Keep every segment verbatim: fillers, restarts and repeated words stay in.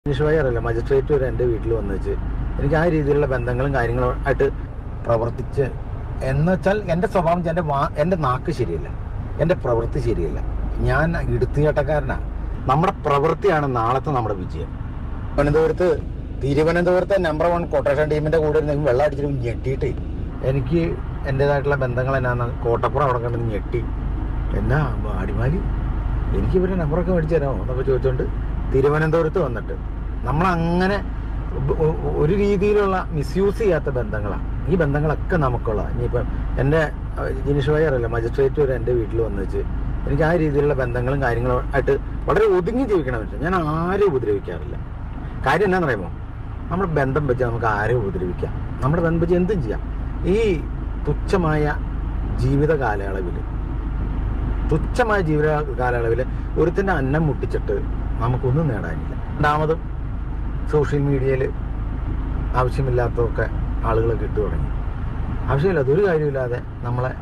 നിഷ്വയറല്ല magistrate വരെ എൻ്റെ വീട്ടിൽ വന്നു വെച്ച് എനിക്ക് ആ രീതിയിലുള്ള ബന്ധങ്ങളും കാര്യങ്ങളും ആയിട്ട് പ്രവർത്തിച്ച് എന്ന് വെച്ചാൽ എൻ്റെ സ്വഭാവം എൻ്റെ വാ എൻ്റെ നാക്ക് ശരിയല്ല, എൻ്റെ പ്രവൃത്തി ശരിയല്ല. ഞാൻ ഇടുത്തിയേട്ടക്കാരനാണ്. നമ്മുടെ പ്രവൃത്തിയാണ് നാളത്തെ നമ്മുടെ വിജയം. തിരുവനന്തപുരത്ത് തിരുവനന്തപുരത്തെ നമ്പർ വൺ കൊട്ടേഷൻ ടീമിൻ്റെ കൂടെ നിങ്ങൾ വെള്ളം അടിച്ചിട്ട് ഞെട്ടിയിട്ട് എനിക്ക് എൻ്റേതായിട്ടുള്ള ബന്ധങ്ങൾ എന്നാന്ന് കോട്ടപ്പുറം അവിടെ കണ്ട് ഞെട്ടി. എന്നാ അടിമാലി എനിക്ക് ഇവരുടെ നമ്പറൊക്കെ മേടിച്ചു തരാമോ എന്നൊക്കെ ചോദിച്ചുകൊണ്ട് തിരുവനന്തപുരത്ത് വന്നിട്ട് നമ്മളങ്ങനെ ഒരു രീതിയിലുള്ള മിസ്യൂസ് ചെയ്യാത്ത ബന്ധങ്ങളാണ് ഈ ബന്ധങ്ങളൊക്കെ നമുക്കുള്ള. ഇനിയിപ്പം എൻ്റെ ജിനീഷ് വയറല്ല മജിസ്ട്രേറ്റ് വരെ എൻ്റെ വീട്ടിൽ വന്നു വെച്ച് എനിക്ക് ആ രീതിയിലുള്ള ബന്ധങ്ങളും കാര്യങ്ങളും ആയിട്ട് വളരെ ഒതുങ്ങി ജീവിക്കണം പറ്റും. ഞാൻ ആരെയും ഉപദ്രവിക്കാറില്ല. കാര്യം എന്താണെന്ന് പറയുമോ, നമ്മുടെ ബന്ധം വെച്ച് നമുക്ക് ആരെയും ഉപദ്രവിക്കാം, നമ്മുടെ ബന്ധം വെച്ച് എന്തും ചെയ്യാം. ഈ തുച്ഛമായ ജീവിത കാലയളവിൽ തുച്ഛമായ ജീവിത കാലയളവിൽ ഒരുത്തിൻ്റെ അന്നം മുട്ടിച്ചിട്ട് നമുക്കൊന്നും നേടാനില്ല. രണ്ടാമതും സോഷ്യൽ മീഡിയയിൽ ആവശ്യമില്ലാത്തതൊക്കെ ആളുകളൊക്കെ ഇട്ടു തുടങ്ങി. ആവശ്യമില്ല, അതൊരു കാര്യമില്ലാതെ നമ്മളെ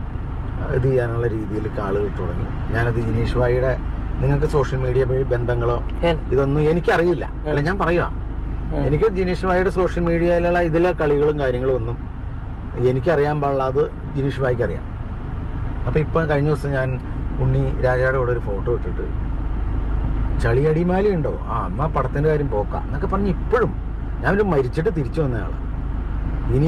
ഇത് ചെയ്യാനുള്ള രീതിയിലൊക്കെ ആളുകൾ ഇട്ടു തുടങ്ങി. ഞാനത് ജിനീഷ് ഭായിയുടെ നിങ്ങൾക്ക് സോഷ്യൽ മീഡിയ വഴി ബന്ധങ്ങളോ ഇതൊന്നും എനിക്കറിയില്ല. അല്ല, ഞാൻ പറയുക, എനിക്ക് ജിനീഷ് ഭായിയുടെ സോഷ്യൽ മീഡിയയിലുള്ള ഇതിലെ കളികളും കാര്യങ്ങളും ഒന്നും എനിക്കറിയാൻ പാടില്ല. അത് ജിനീഷ് ഭായിക്ക് അറിയാം. അപ്പം ഇപ്പം കഴിഞ്ഞ ദിവസം ഞാൻ ഉണ്ണി രാജയുടെ കൂടെ ഒരു ഫോട്ടോ ഇട്ടിട്ട് ചളിയടിമാലി ഉണ്ടോ, ആ അമ്മ പടത്തിൻ്റെ കാര്യം പോക്കാം എന്നൊക്കെ പറഞ്ഞ് ഇപ്പോഴും ഞാനൊരു മരിച്ചിട്ട് തിരിച്ചു വന്നയാളാണ്. ഇനി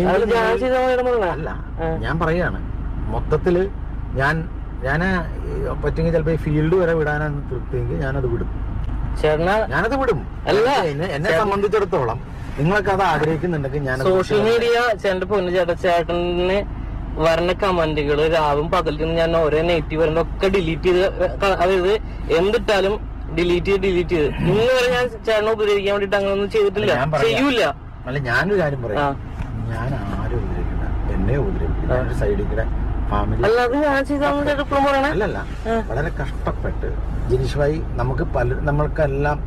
അല്ല, ഞാൻ പറയാണ് മൊത്തത്തിൽ ഞാൻ ഞാൻ പറ്റുമെങ്കിൽ ചിലപ്പോൾ ഈ ഫീൽഡ് വരെ വിടാനാണ് തൃപ്തിയെങ്കിൽ ഞാനത് വിടും. ഞാനത് വിടും. എന്നെ എന്നെ സംബന്ധിച്ചിടത്തോളം നിങ്ങളൊക്കെ അത് ആഗ്രഹിക്കുന്നുണ്ടെങ്കിൽ ഞാൻ സോഷ്യൽ മീഡിയ ചേട്ടന്റെ പൊന്നു ചേട്ടാ ചേട്ടന് വരണ കമന്റുകൾ രാവും പകലും ഞാൻ ഓരോ നെഗറ്റീവ് വരുന്ന ഒക്കെ ഡിലീറ്റ് ചെയ്ത്, അതായത് എന്തിട്ടാലും ഡിലീറ്റ് ചെയ്ത് ഡിലീറ്റ് ചെയ്ത് ഇന്ന് വരെ ഞാൻ ചേട്ടനെ ഉപദ്രവിക്കാൻ വേണ്ടിട്ട് അങ്ങനെ ഒന്നും ചെയ്തിട്ടില്ല, ചെയ്യൂല. അല്ല, ഞാനൊരു കാര്യം പറയാം, ഞാൻ ആരും ഉപദ്രവിക്കണ്ട, എന്നെ ഉപദ്രവിക്കില്ല. ഒരു സൈഡിൽ കൂടെ ഫാമിലി അല്ലാതെ ഞാൻ ചെയ്ത അല്ലല്ല, വളരെ കഷ്ടപ്പെട്ട് ജിനീഷ് ഭായി നമുക്ക് പല നമ്മൾക്കെല്ലാം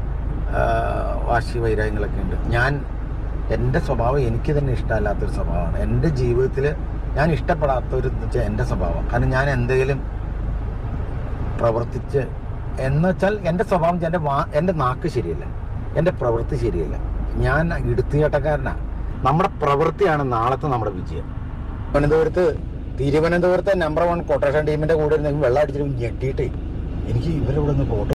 വാശി വൈരാഗ്യങ്ങളൊക്കെ ഉണ്ട്. ഞാൻ എൻ്റെ സ്വഭാവം എനിക്ക് തന്നെ ഇഷ്ടമല്ലാത്തൊരു സ്വഭാവമാണ്. എൻ്റെ ജീവിതത്തിൽ ഞാൻ ഇഷ്ടപ്പെടാത്തൊരു എൻ്റെ സ്വഭാവം. കാരണം ഞാൻ എന്തെങ്കിലും പ്രവർത്തിച്ച് എന്ന് വെച്ചാൽ എൻ്റെ സ്വഭാവം എൻ്റെ വാ എൻ്റെ നാക്ക് ശരിയല്ല, എൻ്റെ പ്രവൃത്തി ശരിയല്ല. ഞാൻ ഇടുത്തിയേട്ടക്കാരനാണ്. നമ്മുടെ പ്രവൃത്തിയാണ് നാളത്തെ നമ്മുടെ വിജയം. തിരുവനന്തപുരത്ത് തിരുവനന്തപുരത്തെ നമ്പർ വൺ കൊട്ടേഷൻ ടീമിൻ്റെ കൂടെ നിങ്ങൾ വെള്ളം അടിച്ചിട്ട് ഞെട്ടിയിട്ട് എനിക്ക് ഇവരുടെ കൂടെ ഒന്ന് ഫോട്ടോ